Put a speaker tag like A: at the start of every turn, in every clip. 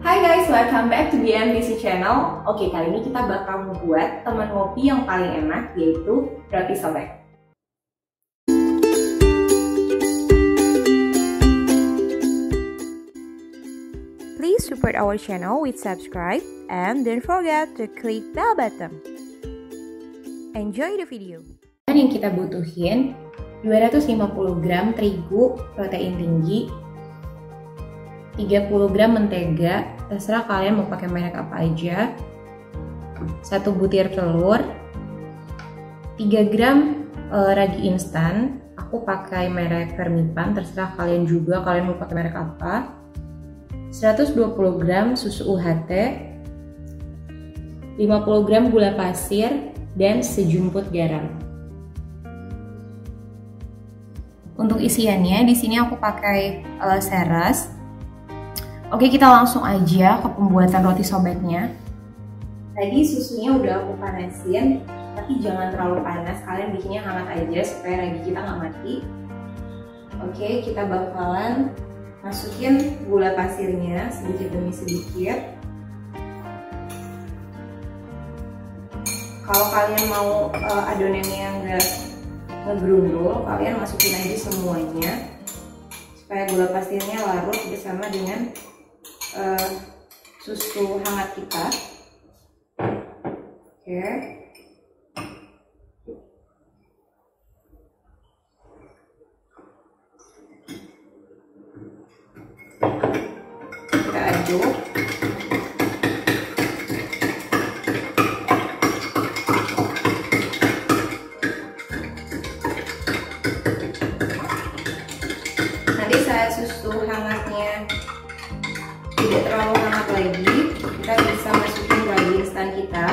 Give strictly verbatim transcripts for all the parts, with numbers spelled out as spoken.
A: Hai guys, welcome back to B M B C Channel. Oke, kali ini kita bakal membuat teman ngopi yang paling enak, yaitu roti sobek.
B: Please support our channel with subscribe and don't forget to click bell button. Enjoy the video.
A: Yang kita butuhin dua ratus lima puluh gram terigu protein tinggi, tiga puluh gram mentega, terserah kalian mau pakai merek apa aja, satu butir telur, tiga gram e, ragi instan, aku pakai merek Fermipan, terserah kalian juga kalian mau pakai merek apa, seratus dua puluh gram susu U H T, lima puluh gram gula pasir, dan sejumput garam. Untuk isiannya di sini aku pakai e, seres. Oke, kita langsung aja ke pembuatan roti sobeknya. Tadi susunya udah aku panasin, tapi jangan terlalu panas, kalian bikinnya hangat aja supaya ragi kita nggak mati. Oke, kita bakalan masukin gula pasirnya sedikit demi sedikit. Kalau kalian mau uh, adonannya nggak ngegrundul, kalian masukin aja semuanya supaya gula pasirnya larut bersama dengan Uh, susu hangat kita. Oke, kita aduk. Nanti saat susu hangatnya tidak terlalu hangat lagi, kita bisa masukin ragi instan kita.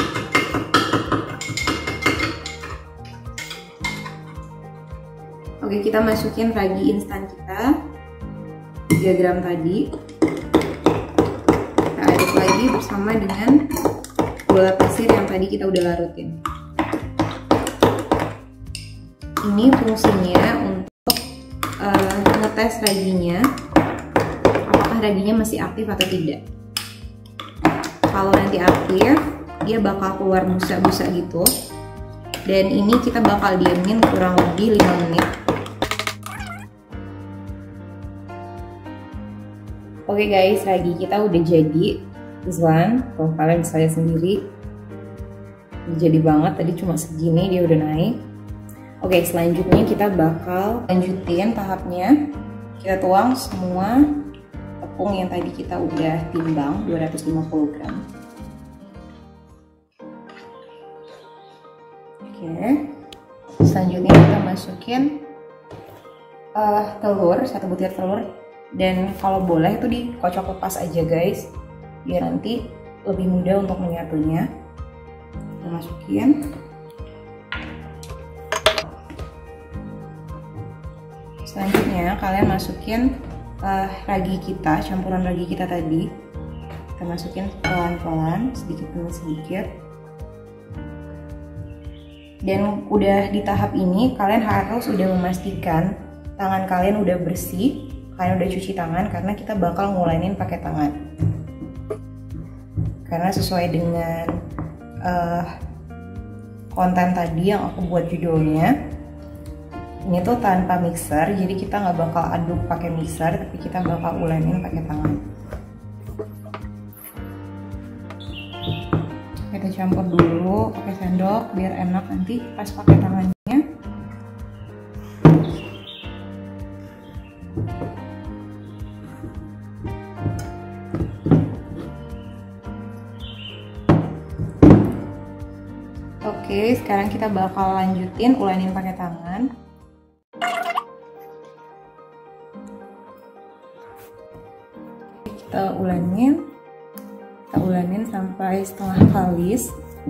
A: Oke, kita masukin ragi instan kita tiga gram tadi. Kita aduk lagi bersama dengan gula pasir yang tadi kita udah larutin. Ini fungsinya untuk uh, ngetes raginya, raginya masih aktif atau tidak. Kalau nanti aktif, dia bakal keluar busa-busa gitu. Dan ini kita bakal diemin kurang lebih lima menit. Oke guys, ragi kita udah jadi. This one, tuh kalian bisa lihat sendiri. Udah jadi banget, tadi cuma segini dia udah naik. Oke, selanjutnya kita bakal lanjutin tahapnya. Kita tuang semua tepung yang tadi kita udah timbang dua ratus lima puluh gram. Oke, selanjutnya kita masukin uh, telur, satu butir telur, dan kalau boleh itu dikocok lepas aja guys, biar nanti lebih mudah untuk menyatunya. Kita masukin. Selanjutnya kalian masukin Uh, ragi kita, campuran ragi kita tadi, kita masukin pelan-pelan, sedikit demi sedikit. Dan udah di tahap ini kalian harus udah memastikan tangan kalian udah bersih, kalian udah cuci tangan, karena kita bakal ngulenin pakai tangan. Karena sesuai dengan uh, konten tadi yang aku buat judulnya, ini tuh tanpa mixer, jadi kita nggak bakal aduk pakai mixer, tapi kita bakal ulenin pakai tangan. Kita campur dulu pakai sendok biar enak nanti pas pakai tangannya. Oke, sekarang kita bakal lanjutin ulenin pakai tangan. Kita ulenin, kita ulenin sampai setengah kalis.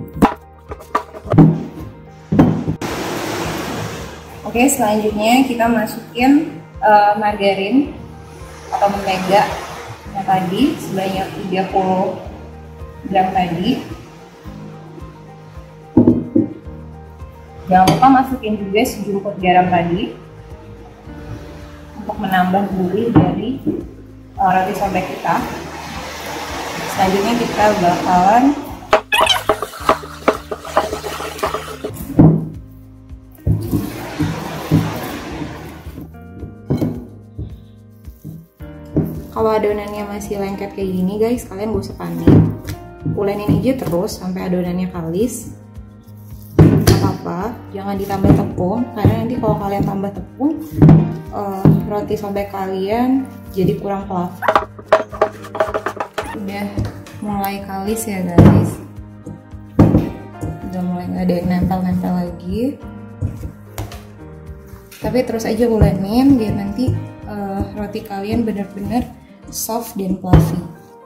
A: Oke, selanjutnya kita masukin uh, margarin atau mentega yang tadi sebanyak tiga puluh gram tadi. Jangan lupa masukin juga sejumput garam tadi untuk menambah gurih dari uh, roti sobek kita. Selanjutnya kita bakalan kalau adonannya masih lengket kayak gini guys, kalian gak usah panik, ulenin aja terus sampai adonannya kalis. Gak apa-apa, jangan ditambah tepung, karena nanti kalau kalian tambah tepung uh, roti sobek kalian jadi kurang fluffy. Udah mulai kalis ya guys, udah mulai gak ada yang nempel-nempel lagi, tapi terus aja ulenin biar nanti uh, roti kalian bener-bener soft dan fluffy.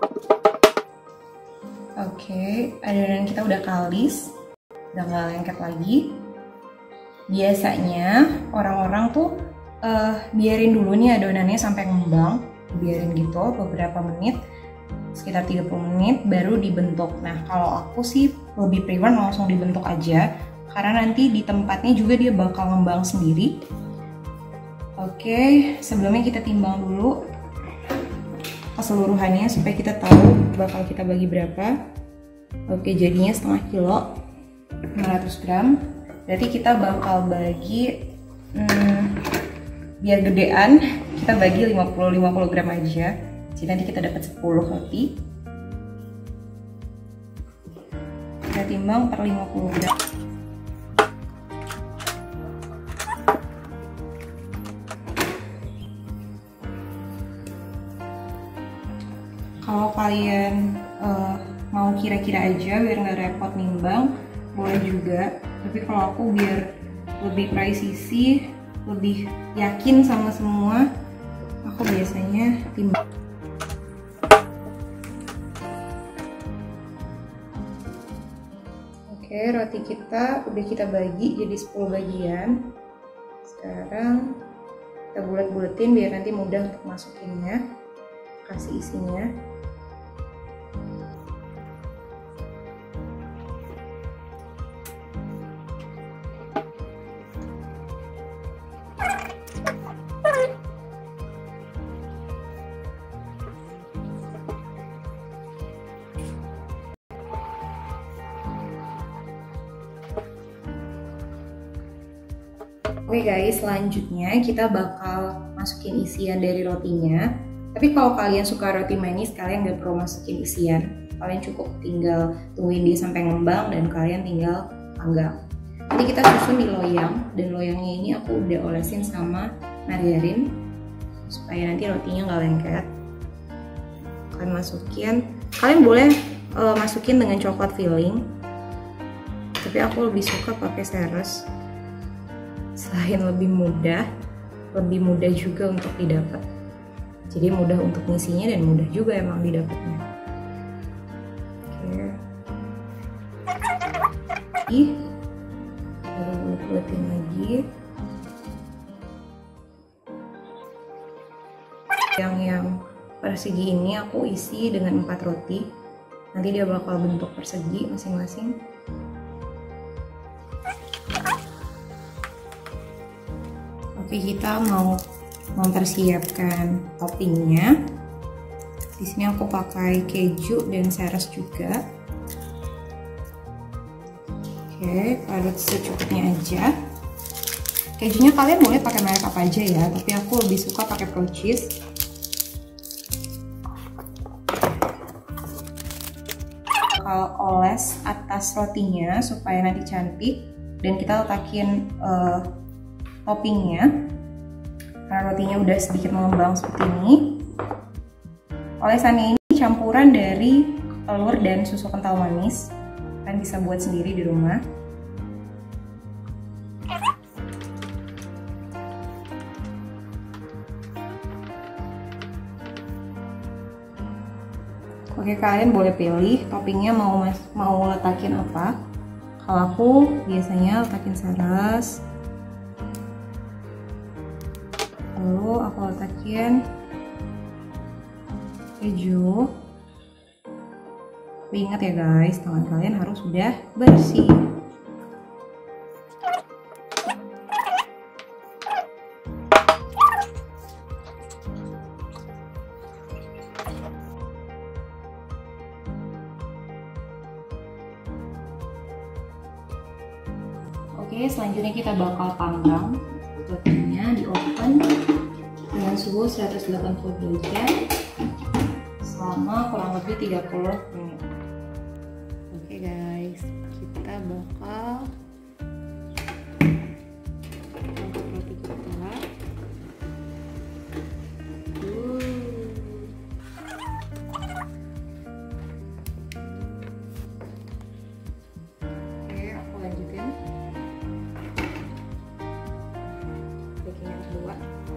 A: Oke, adonan kita udah kalis, udah nggak lengket lagi. Biasanya orang-orang tuh uh, biarin dulu nih adonannya sampai ngembang, biarin gitu beberapa menit, sekitar tiga puluh menit baru dibentuk. Nah kalau aku sih lebih prefer langsung dibentuk aja, karena nanti di tempatnya juga dia bakal ngembang sendiri. Oke, sebelumnya kita timbang dulu keseluruhannya supaya kita tahu bakal kita bagi berapa. Oke, jadinya setengah kilo, lima ratus gram. Berarti kita bakal bagi hmm, biar gedean, kita bagi lima puluh lima puluh gram aja. Jadi nanti kita dapat sepuluh roti. Kita timbang per lima puluh gram. Kalau kalian uh, mau kira-kira aja biar nggak repot nimbang, boleh juga. Tapi kalau aku biar lebih presisi, lebih yakin sama semua, aku biasanya timbang. Oke, roti kita udah kita bagi jadi sepuluh bagian. Sekarang kita bulet-buletin biar nanti mudah untuk masukinnya, kasih isinya. Oke guys, selanjutnya kita bakal masukin isian dari rotinya. Tapi kalau kalian suka roti manis, kalian gak perlu masukin isian. Kalian cukup tinggal tungguin dia sampai ngembang dan kalian tinggal panggang. Nanti kita susun di loyang, dan loyangnya ini aku udah olesin sama margarin supaya nanti rotinya gak lengket. Kalian masukin, kalian boleh uh, masukin dengan coklat filling, tapi aku lebih suka pakai seres. Selain lebih mudah, lebih mudah juga untuk didapat. Jadi mudah untuk ngisinya dan mudah juga emang didapatnya. Oke. Ih, baru bulet-buletin lagi. Yang yang persegi ini aku isi dengan empat roti. Nanti dia bakal bentuk persegi masing-masing. Oke, kita mau mempersiapkan toppingnya. Di sini aku pakai keju dan seres juga. Oke, parut secukupnya aja. Kejunya kalian boleh pakai merek apa aja ya, tapi aku lebih suka pakai Pro Cheese. Bakal oles atas rotinya supaya nanti cantik, dan kita letakin uh, toppingnya. Karena rotinya udah sedikit mengembang seperti ini. Olesannya ini campuran dari telur dan susu kental manis. Kalian bisa buat sendiri di rumah. Oke, kalian boleh pilih toppingnya mau mas mau letakin apa. Kalau aku biasanya letakin seres. Lalu aku letakin keju. Tapi ingat ya guys, tangan kalian harus sudah bersih. Oke, selanjutnya kita bakal panggang rotinya di oven dengan suhu seratus delapan puluh derajat selama kurang lebih tiga puluh menit. Oke guys, kita bakal angkat roti kita. Oke, aku lanjutin baking yang kedua.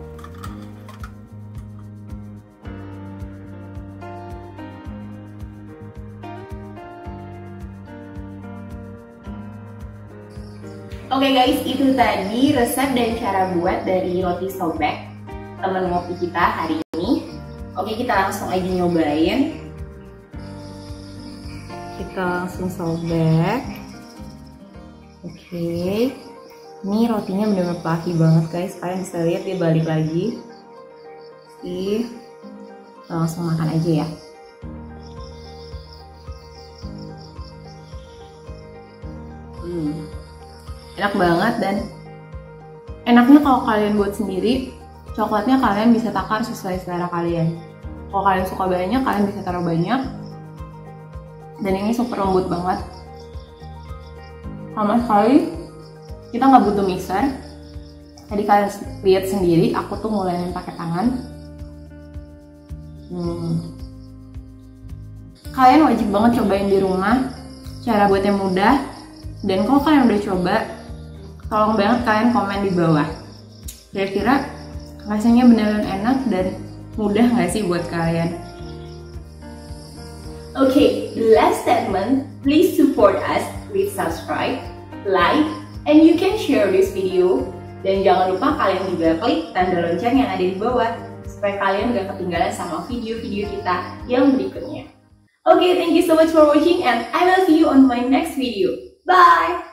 A: Oke guys, itu tadi resep dan cara buat dari roti sobek teman ngopi kita hari ini. Oke, kita langsung aja nyobain. Kita langsung sobek. Oke, ini rotinya benar-benar fluffy banget guys. Kalian bisa lihat dia balik lagi. Oke, kita langsung makan aja ya. Hmm. Enak banget, dan enaknya kalau kalian buat sendiri, coklatnya kalian bisa takar sesuai selera kalian. Kalau kalian suka banyak, kalian bisa taruh banyak. Dan ini super lembut banget. Sama sekali kita nggak butuh mixer. Tadi kalian lihat sendiri, aku tuh ngulainin pakai tangan. Hmm. Kalian wajib banget cobain di rumah. Cara buatnya mudah. Dan kalau kalian udah coba, tolong banget kalian komen di bawah. Kira-kira rasanya beneran enak dan mudah nggak sih buat kalian? Oke, okay, the last statement, please support us with subscribe, like, and you can share this video. Dan jangan lupa kalian juga klik tanda lonceng yang ada di bawah supaya kalian gak ketinggalan sama video-video kita yang berikutnya. Oke, okay, thank you so much for watching and I will see you on my next video. Bye!